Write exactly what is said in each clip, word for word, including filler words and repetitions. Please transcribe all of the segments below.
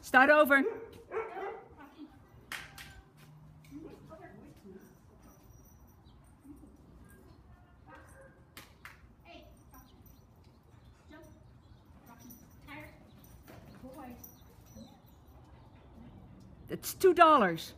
Start over. It's two dollars.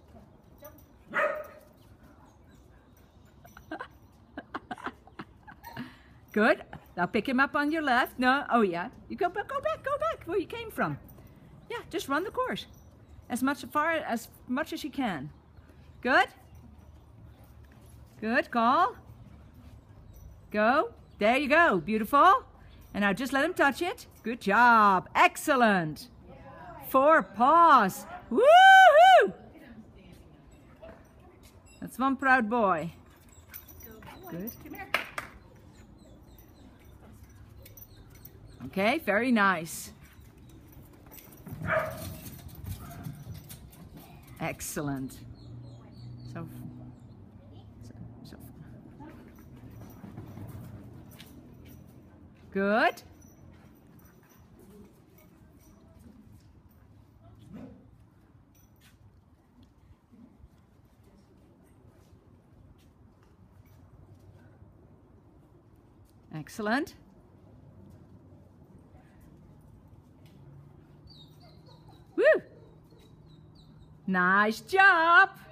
Good. Now pick him up on your left. No. Oh yeah. You go back. Go back. Go back where you came from. Yeah. Just run the course as much far as much as you can. Good. Good. Call. Go. There you go. Beautiful. And now just let him touch it. Good job. Excellent. Four paws. Woo-hoo! That's one proud boy. Good. Okay, very nice. Excellent. So, so, so. Good. Excellent. Woo! Nice job.